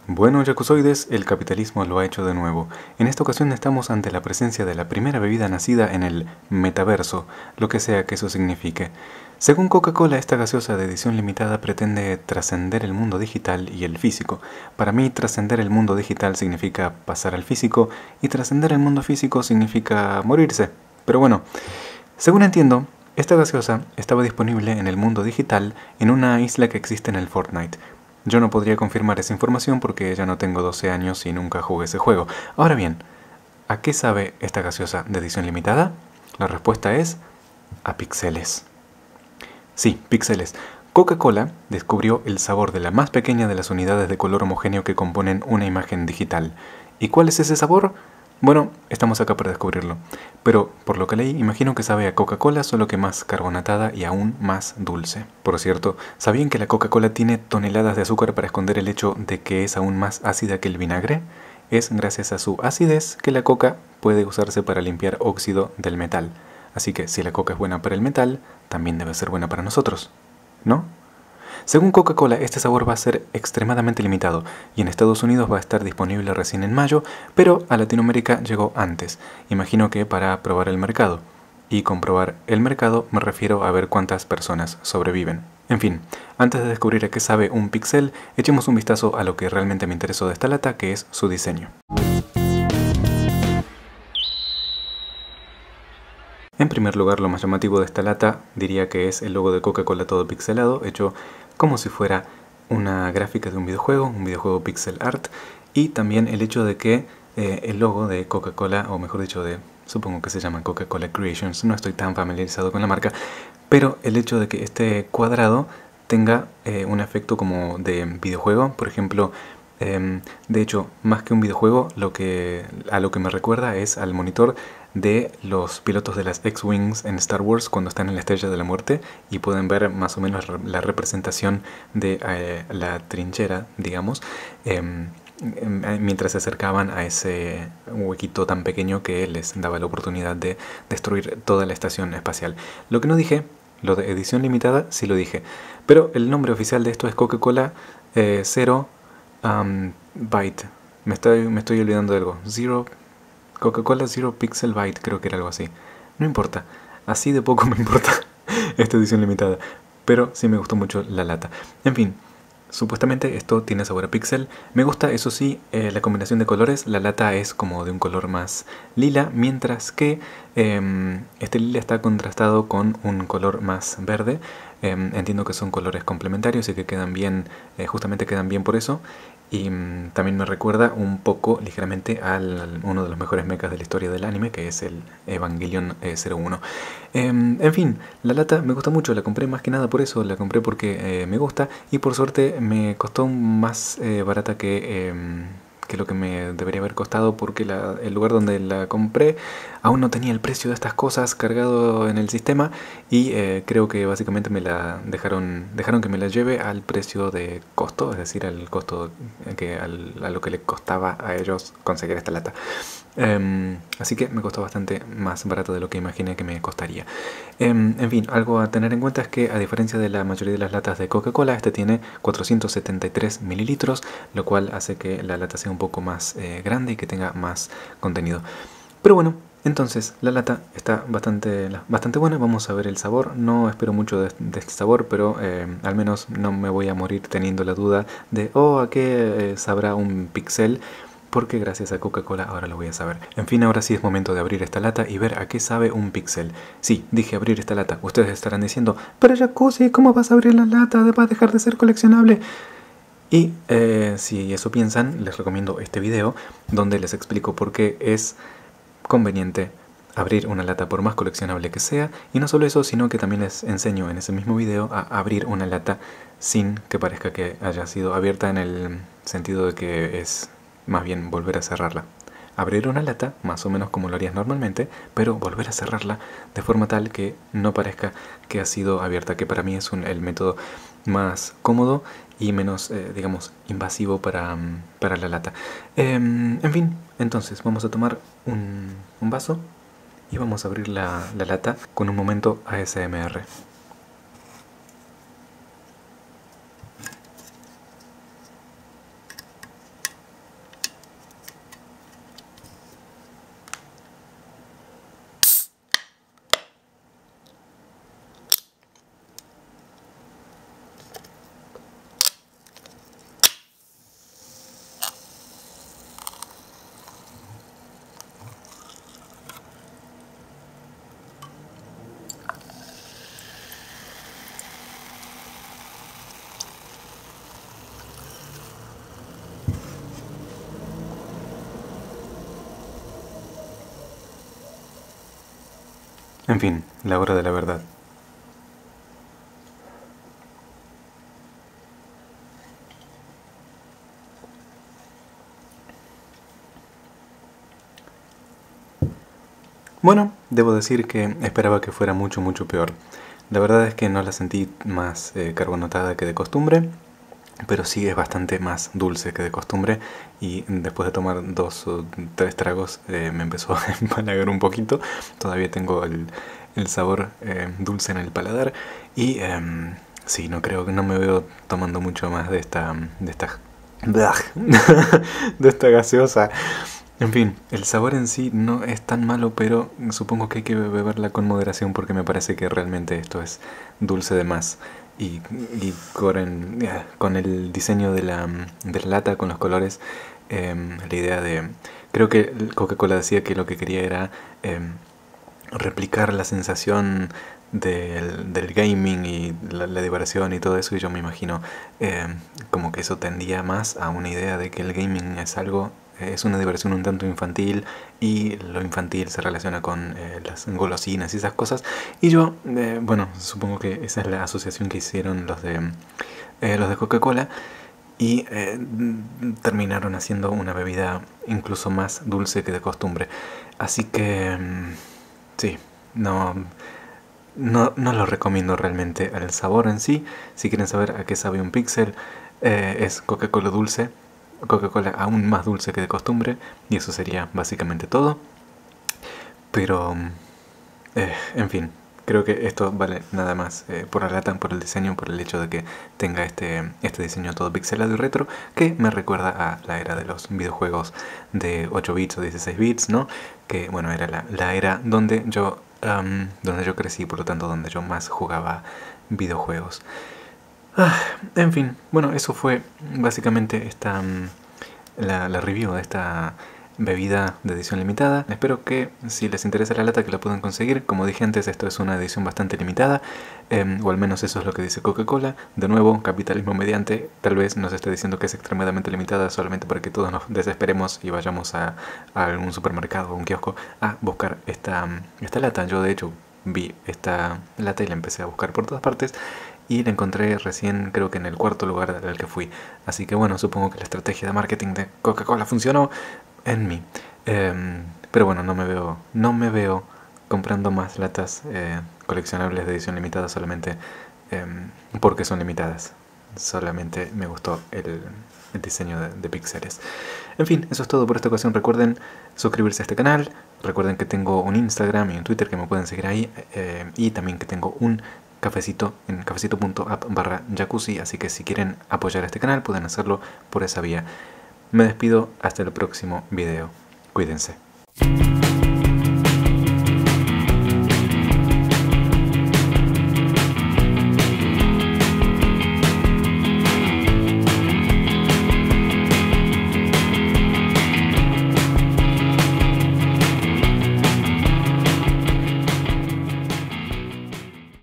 Bueno, yakuzoides, el capitalismo lo ha hecho de nuevo. En esta ocasión estamos ante la presencia de la primera bebida nacida en el metaverso, lo que sea que eso signifique. Según Coca-Cola, esta gaseosa de edición limitada pretende trascender el mundo digital y el físico. Para mí, trascender el mundo digital significa pasar al físico y trascender el mundo físico significa morirse. Pero bueno, según entiendo, esta gaseosa estaba disponible en el mundo digital en una isla que existe en el Fortnite. Yo no podría confirmar esa información porque ya no tengo 12 años y nunca jugué ese juego. Ahora bien, ¿a qué sabe esta gaseosa de edición limitada? La respuesta es a píxeles. Sí, píxeles. Coca-Cola descubrió el sabor de la más pequeña de las unidades de color homogéneo que componen una imagen digital. ¿Y cuál es ese sabor? Bueno, estamos acá para descubrirlo. Pero, por lo que leí, imagino que sabe a Coca-Cola, solo que más carbonatada y aún más dulce. Por cierto, ¿sabían que la Coca-Cola tiene toneladas de azúcar para esconder el hecho de que es aún más ácida que el vinagre? Es gracias a su acidez que la coca puede usarse para limpiar óxido del metal. Así que si la coca es buena para el metal, también debe ser buena para nosotros, ¿no? Según Coca-Cola, este sabor va a ser extremadamente limitado y en Estados Unidos va a estar disponible recién en mayo, pero a Latinoamérica llegó antes, imagino que para probar el mercado. Y con probar el mercado me refiero a ver cuántas personas sobreviven. En fin, antes de descubrir a qué sabe un pixel, echemos un vistazo a lo que realmente me interesó de esta lata, que es su diseño. En primer lugar, lo más llamativo de esta lata diría que es el logo de Coca-Cola todo pixelado, hecho como si fuera una gráfica de un videojuego pixel art, y también el hecho de que el logo de Coca-Cola, o mejor dicho, supongo que se llama Coca-Cola Creations, no estoy tan familiarizado con la marca, pero el hecho de que este cuadrado tenga un efecto como de videojuego, por ejemplo. De hecho, más que un videojuego, a lo que me recuerda es al monitor de los pilotos de las X-Wings en Star Wars cuando están en la Estrella de la Muerte y pueden ver más o menos la representación de la trinchera, digamos, mientras se acercaban a ese huequito tan pequeño que les daba la oportunidad de destruir toda la estación espacial. Lo que no dije, lo de edición limitada, sí lo dije, pero el nombre oficial de esto es Coca-Cola Zero Byte. Me estoy olvidando de algo. Coca-Cola Zero Pixel Byte, creo que era algo así. No importa, así de poco me importa esta edición limitada, pero sí me gustó mucho la lata. En fin, supuestamente esto tiene sabor a pixel. Me gusta, eso sí, la combinación de colores. La lata es como de un color más lila, mientras que este lila está contrastado con un color más verde. Entiendo que son colores complementarios y que quedan bien, justamente quedan bien por eso. Y también me recuerda un poco, ligeramente, a uno de los mejores mechas de la historia del anime, que es el Evangelion 01. En fin, la lata me gusta mucho, la compré más que nada por eso, la compré porque me gusta y por suerte me costó más barata que lo que me debería haber costado, porque el lugar donde la compré aún no tenía el precio de estas cosas cargado en el sistema y creo que básicamente me la dejaron que me la lleve al precio de costo, es decir, al costo a lo que le costaba a ellos conseguir esta lata. Así que me costó bastante más barato de lo que imaginé que me costaría. En fin, algo a tener en cuenta es que, a diferencia de la mayoría de las latas de Coca-Cola, este tiene 473 mililitros, lo cual hace que la lata sea un poco más grande y que tenga más contenido. Pero bueno, entonces la lata está bastante buena. Vamos a ver el sabor. No espero mucho de este sabor, pero al menos no me voy a morir teniendo la duda de ¿a qué sabrá un pixel? Porque gracias a Coca-Cola ahora lo voy a saber. En fin, ahora sí es momento de abrir esta lata y ver a qué sabe un pixel. Sí, dije abrir esta lata. Ustedes estarán diciendo, pero Jacuzzi, ¿cómo vas a abrir la lata? Va a dejar de ser coleccionable. Y si eso piensan, les recomiendo este video donde les explico por qué es conveniente abrir una lata por más coleccionable que sea. Y no solo eso, sino que también les enseño en ese mismo video a abrir una lata sin que parezca que haya sido abierta, en el sentido de que es más bien volver a cerrarla. Abrir una lata, más o menos como lo harías normalmente, pero volver a cerrarla de forma tal que no parezca que ha sido abierta, que para mí es el método más cómodo y menos, digamos, invasivo para la lata. En fin, entonces vamos a tomar un vaso y vamos a abrir la lata con un momento ASMR. En fin, la hora de la verdad. Bueno, debo decir que esperaba que fuera mucho peor. La verdad es que no la sentí más carbonatada que de costumbre, pero sí es bastante más dulce que de costumbre, y después de tomar 2 o 3 tragos me empezó a empalagar un poquito. Todavía tengo el sabor dulce en el paladar y sí, no creo que no me veo tomando mucho más de esta de esta gaseosa. En fin, el sabor en sí no es tan malo, pero supongo que hay que beberla con moderación porque me parece que realmente esto es dulce de más. Y con el diseño de la lata, con los colores, la idea de... Creo que Coca-Cola decía que lo que quería era replicar la sensación del gaming y la diversión y todo eso, y yo me imagino como que eso tendía más a una idea de que el gaming es una diversión un tanto infantil, y lo infantil se relaciona con las golosinas y esas cosas. Y yo, bueno, supongo que esa es la asociación que hicieron los de Coca-Cola, y terminaron haciendo una bebida incluso más dulce que de costumbre. Así que sí, no lo recomiendo realmente al sabor en sí. Si quieren saber a qué sabe un píxel, es Coca-Cola dulce, Coca-Cola aún más dulce que de costumbre, y eso sería básicamente todo. Pero, en fin, creo que esto vale nada más por la lata, por el diseño, por el hecho de que tenga este diseño todo pixelado y retro, que me recuerda a la era de los videojuegos de 8 bits o 16 bits, ¿no? Que, bueno, era la era donde yo crecí, por lo tanto donde yo más jugaba videojuegos. En fin, bueno, eso fue básicamente la review de esta bebida de edición limitada. Espero que, si les interesa la lata, que la puedan conseguir. Como dije antes, esto es una edición bastante limitada, o al menos eso es lo que dice Coca-Cola. De nuevo, capitalismo mediante, tal vez nos esté diciendo que es extremadamente limitada solamente para que todos nos desesperemos y vayamos a algún supermercado o un kiosco a buscar esta lata. Yo, de hecho, vi esta lata y la empecé a buscar por todas partes, y la encontré recién, creo que en el 4.º lugar al que fui. Así que bueno, supongo que la estrategia de marketing de Coca-Cola funcionó en mí. Pero bueno, no me veo comprando más latas coleccionables de edición limitada solamente porque son limitadas. Solamente me gustó el diseño de píxeles. En fin, eso es todo por esta ocasión. Recuerden suscribirse a este canal. Recuerden que tengo un Instagram y un Twitter que me pueden seguir ahí, y también que tengo un cafecito en cafecito.app/jacuzzi, así que si quieren apoyar a este canal pueden hacerlo por esa vía. Me despido hasta el próximo video. Cuídense.